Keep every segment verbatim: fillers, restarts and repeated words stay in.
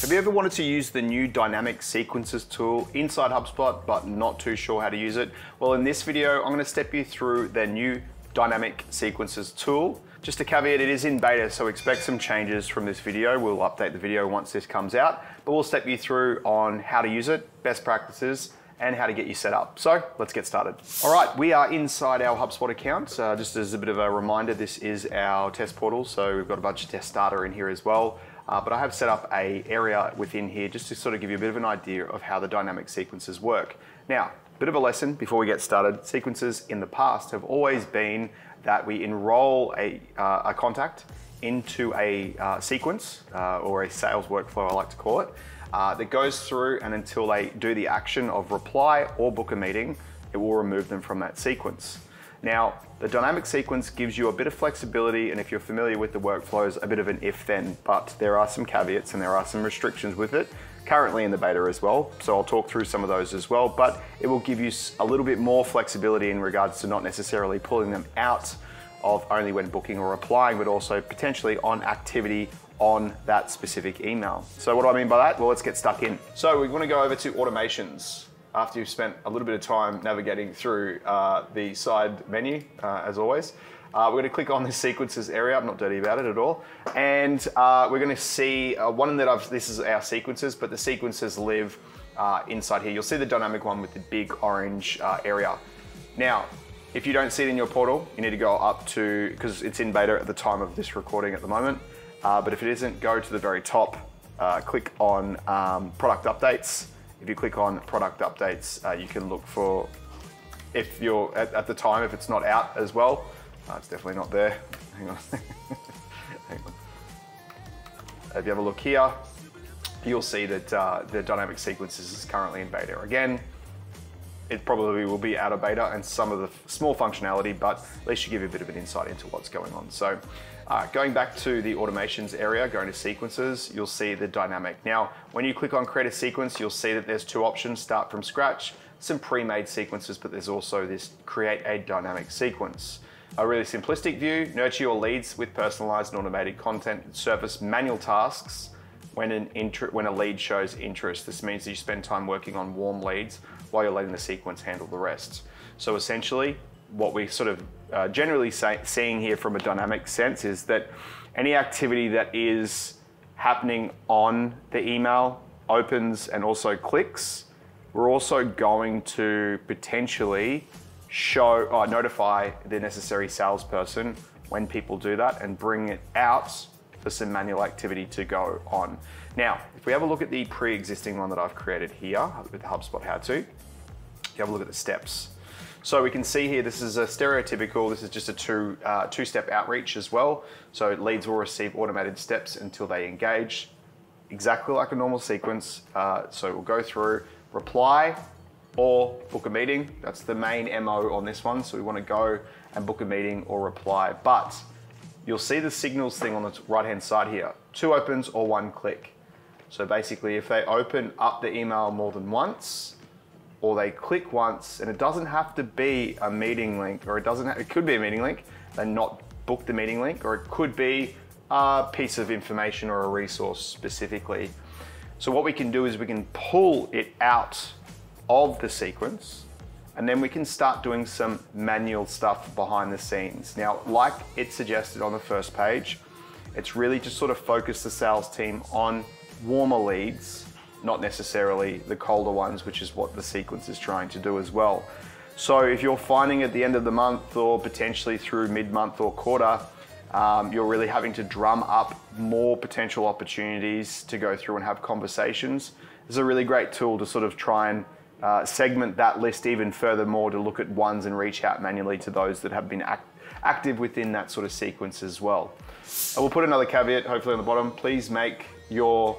Have you ever wanted to use the new dynamic sequences tool inside HubSpot, but not too sure how to use it? Well, in this video, I'm gonna step you through their new dynamic sequences tool. Just a caveat, it is in beta, so expect some changes from this video. We'll update the video once this comes out, but we'll step you through on how to use it, best practices, and how to get you set up. So let's get started. All right, we are inside our HubSpot account. Uh, just as a bit of a reminder, this is our test portal, so we've got a bunch of test data in here as well. Uh, but I have set up a area within here just to sort of give you a bit of an idea of how the dynamic sequences work. Now, a bit of a lesson before we get started. Sequences in the past have always been that we enroll a, uh, a contact into a uh, sequence uh, or a sales workflow, I like to call it, uh, that goes through, and until they do the action of reply or book a meeting, it will remove them from that sequence. Now, the dynamic sequence gives you a bit of flexibility, and if you're familiar with the workflows, a bit of an if-then, but there are some caveats and there are some restrictions with it, currently in the beta as well, so I'll talk through some of those as well, but it will give you a little bit more flexibility in regards to not necessarily pulling them out of only when booking or replying, but also potentially on activity on that specific email. So what do I mean by that? Well, let's get stuck in. So we want to go over to automations. After you've spent a little bit of time navigating through uh, the side menu, uh, as always, uh, we're going to click on this sequences area. I'm not dirty about it at all. And uh, we're going to see uh, one that I've, this is our sequences, but the sequences live uh, inside here. You'll see the dynamic one with the big orange uh, area. Now, if you don't see it in your portal, you need to go up to, because it's in beta at the time of this recording at the moment, uh, but if it isn't, go to the very top, uh, click on um, product updates. If you click on product updates, uh, you can look for, if you're at, at the time, if it's not out as well, uh, it's definitely not there. Hang on. Hang on. If you have a look here, you'll see that uh, the dynamic sequences is currently in beta. Again, it probably will be out of beta and some of the small functionality, but at least you give you a bit of an insight into what's going on. So uh, going back to the automations area, going to sequences, you'll see the dynamic. Now, when you click on create a sequence, you'll see that there's two options: start from scratch, some pre-made sequences, but there's also this create a dynamic sequence. A really simplistic view: nurture your leads with personalized and automated content, surface manual tasks when an intro, when a lead shows interest. This means that you spend time working on warm leads while you're letting the sequence handle the rest. So essentially, what we sort of uh, generally say, seeing here from a dynamic sense is that any activity that is happening on the email, opens, and also clicks, we're also going to potentially show or notify the necessary salesperson when people do that and bring it out for some manual activity to go on. Now, if we have a look at the pre-existing one that I've created here with the HubSpot How-To, you have a look at the steps. So we can see here, this is a stereotypical, this is just a two, uh, two-step outreach as well. So leads will receive automated steps until they engage, exactly like a normal sequence. Uh, so we'll go through, reply or book a meeting. That's the main M O on this one. So we want to go and book a meeting or reply. But you'll see the signals thing on the right-hand side here, two opens or one click. So basically, if they open up the email more than once, or they click once, and it doesn't have to be a meeting link, or it doesn't have, it could be a meeting link, they not book the meeting link, or it could be a piece of information or a resource specifically. So what we can do is we can pull it out of the sequence, and then we can start doing some manual stuff behind the scenes. Now, like it suggested on the first page, it's really just sort of focus the sales team on warmer leads, not necessarily the colder ones, which is what the sequence is trying to do as well. So if you're finding at the end of the month or potentially through mid-month or quarter, um, you're really having to drum up more potential opportunities to go through and have conversations, it's a really great tool to sort of try and uh, segment that list even furthermore, to look at ones and reach out manually to those that have been act active within that sort of sequence as well. I will put another caveat, hopefully on the bottom. Please make your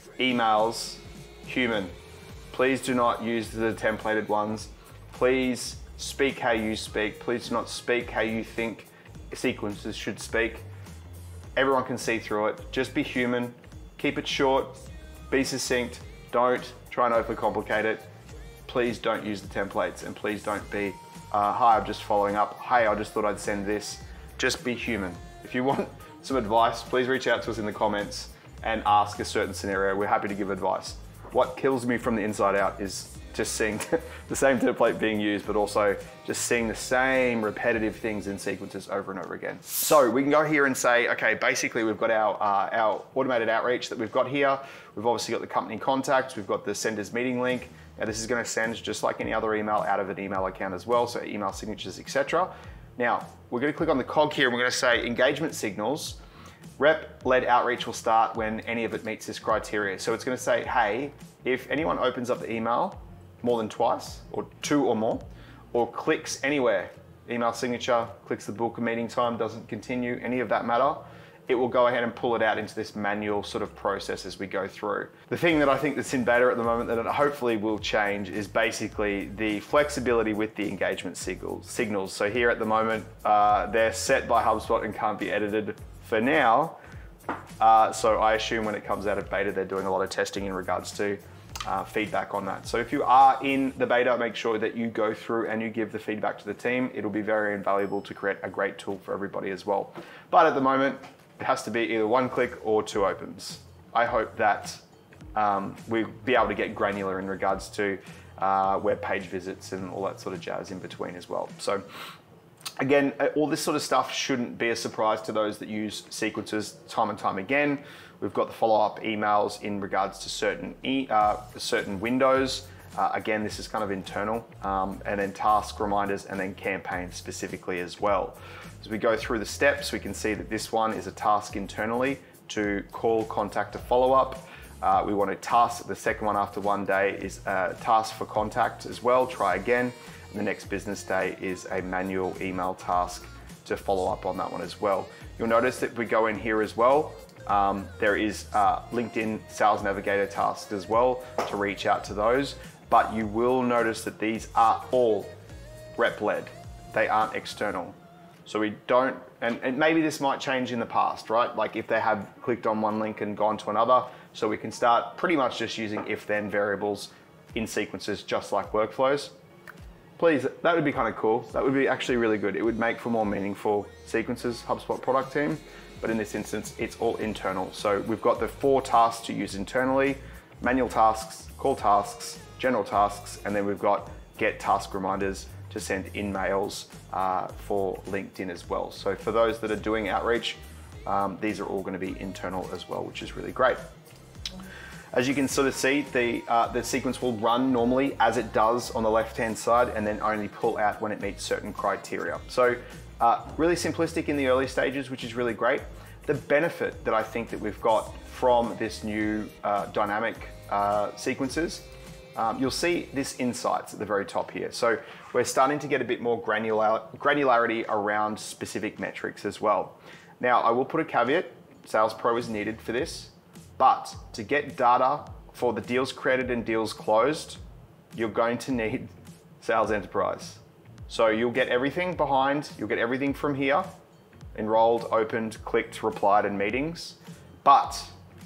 emails human. Please do not use the templated ones. Please speak how you speak. Please do not speak how you think sequences should speak. Everyone can see through it. Just be human. Keep it short. Be succinct. Don't try and overcomplicate it. Please don't use the templates, and please don't be, uh, hi, I'm just following up. Hey, I just thought I'd send this. Just be human. If you want some advice, please reach out to us in the comments and ask a certain scenario, we're happy to give advice. What kills me from the inside out is just seeing the same template being used, but also just seeing the same repetitive things in sequences over and over again. So we can go here and say, okay, basically we've got our, uh, our automated outreach that we've got here. We've obviously got the company contacts, we've got the sender's meeting link. Now this is gonna send just like any other email out of an email account as well, so email signatures, et cetera. Now, we're gonna click on the cog here and we're gonna say engagement signals. Rep-led outreach will start when any of it meets this criteria. So it's gonna say, hey, if anyone opens up the email more than twice, or two or more, or clicks anywhere, email signature, clicks the book a meeting time, doesn't continue, any of that matter, it will go ahead and pull it out into this manual sort of process as we go through. The thing that I think that's in beta at the moment that it hopefully will change is basically the flexibility with the engagement signals. So here at the moment, uh, they're set by HubSpot and can't be edited for now. Uh, so I assume when it comes out of beta, they're doing a lot of testing in regards to Uh, feedback on that. So if you are in the beta, make sure that you go through and you give the feedback to the team. It'll be very invaluable to create a great tool for everybody as well. But at the moment, it has to be either one click or two opens. I hope that um, we'll be able to get granular in regards to uh, web page visits and all that sort of jazz in between as well. So again, all this sort of stuff shouldn't be a surprise to those that use sequences time and time again. We've got the follow-up emails in regards to certain e uh, certain windows. Uh, again, this is kind of internal, um, and then task reminders, and then campaigns specifically as well. As we go through the steps, we can see that this one is a task internally to call, contact, a follow-up. Uh, we want to task, the second one after one day is a task for contact as well, try again. And the next business day is a manual email task to follow up on that one as well. You'll notice that we go in here as well. Um, there is uh, LinkedIn Sales Navigator tasks as well to reach out to those, but you will notice that these are all rep-led. They aren't external. So we don't, and, and maybe this might change in the past, right? Like if they have clicked on one link and gone to another, so we can start pretty much just using if-then variables in sequences, just like workflows. Please, that would be kind of cool. That would be actually really good. It would make for more meaningful sequences, HubSpot product team. But in this instance, it's all internal. So we've got the four tasks to use internally: manual tasks, call tasks, general tasks, and then we've got get task reminders to send in mails uh, for LinkedIn as well. So for those that are doing outreach, um, these are all going to be internal as well, which is really great. As you can sort of see, the, uh, the sequence will run normally as it does on the left-hand side, and then only pull out when it meets certain criteria. So uh, really simplistic in the early stages, which is really great. The benefit that I think that we've got from this new uh, dynamic uh, sequences, um, you'll see this insights at the very top here. So we're starting to get a bit more granular, granularity around specific metrics as well. Now, I will put a caveat, Sales Pro is needed for this. But to get data for the deals created and deals closed, you're going to need Sales Enterprise. So you'll get everything behind, you'll get everything from here, enrolled, opened, clicked, replied, and meetings. But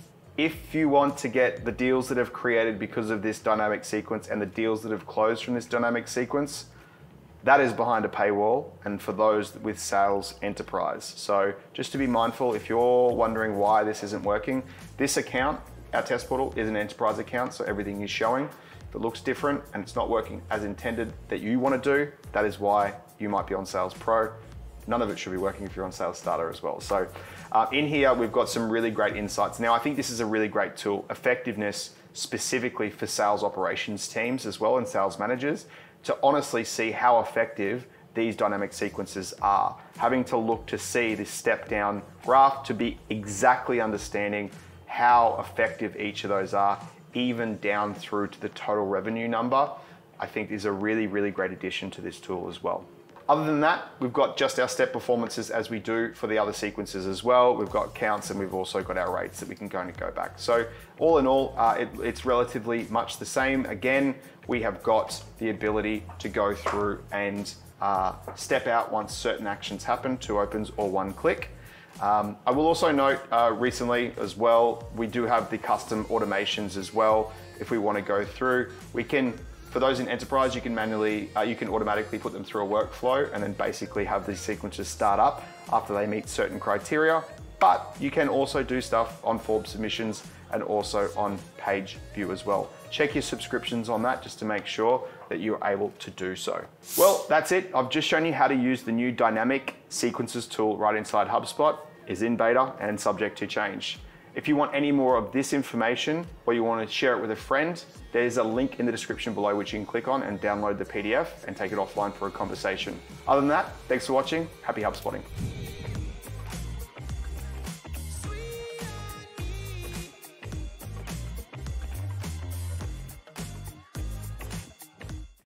if you want to get the deals that have created because of this dynamic sequence and the deals that have closed from this dynamic sequence, that is behind a paywall, and for those with Sales Enterprise. So just to be mindful, if you're wondering why this isn't working, this account, our test portal, is an enterprise account, so everything is showing. If it looks different and it's not working as intended that you want to do, that is why you might be on Sales Pro. None of it should be working if you're on Sales Starter as well. So uh, in here, we've got some really great insights. Now, I think this is a really great tool, effectiveness specifically for sales operations teams as well and sales managers, to honestly see how effective these dynamic sequences are. Having to look to see this step down graph to be exactly understanding how effective each of those are, even down through to the total revenue number, I think is a really, really great addition to this tool as well. Other than that, we've got just our step performances as we do for the other sequences as well. We've got counts and we've also got our rates that we can go and go back. So all in all, uh, it, it's relatively much the same. Again, we have got the ability to go through and uh, step out once certain actions happen, two opens or one click. Um, I will also note uh, recently as well, we do have the custom automations as well. If we want to go through, we can, for those in enterprise, you can manually, uh, you can automatically put them through a workflow and then basically have these sequences start up after they meet certain criteria. but you can also do stuff on form submissions and also on page view as well. Check your subscriptions on that just to make sure that you're able to do so. Well, that's it. I've just shown you how to use the new dynamic sequences tool right inside HubSpot. It's in beta and subject to change. If you want any more of this information or you want to share it with a friend, there's a link in the description below which you can click on and download the P D F and take it offline for a conversation. Other than that, thanks for watching. Happy HubSpotting.